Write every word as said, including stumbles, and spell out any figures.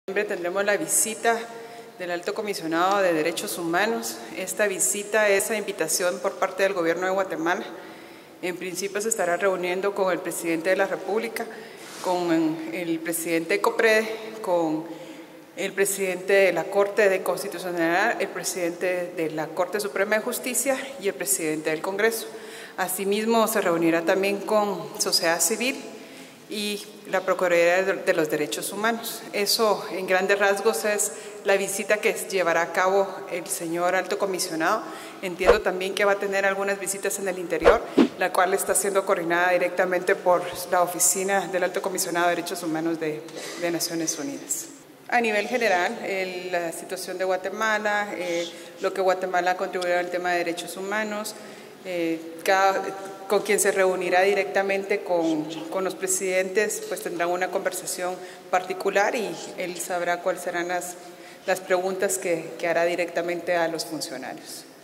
Tendremos la visita del Alto Comisionado de Derechos Humanos. Esta visita es a invitación por parte del Gobierno de Guatemala. En principio se estará reuniendo con el Presidente de la República, con el Presidente de COPREDE, con el Presidente de la Corte de Constitucional, el Presidente de la Corte Suprema de Justicia y el Presidente del Congreso. Asimismo, se reunirá también con sociedad civil y la Procuraduría de los Derechos Humanos. Eso, en grandes rasgos, es la visita que llevará a cabo el señor Alto Comisionado. Entiendo también que va a tener algunas visitas en el interior, la cual está siendo coordinada directamente por la Oficina del Alto Comisionado de Derechos Humanos de, de Naciones Unidas. A nivel general, el, la situación de Guatemala, eh, lo que Guatemala ha contribuido al tema de derechos humanos, eh, cada, con quien se reunirá directamente con, con los presidentes, pues tendrán una conversación particular y él sabrá cuáles serán las, las preguntas que, que hará directamente a los funcionarios.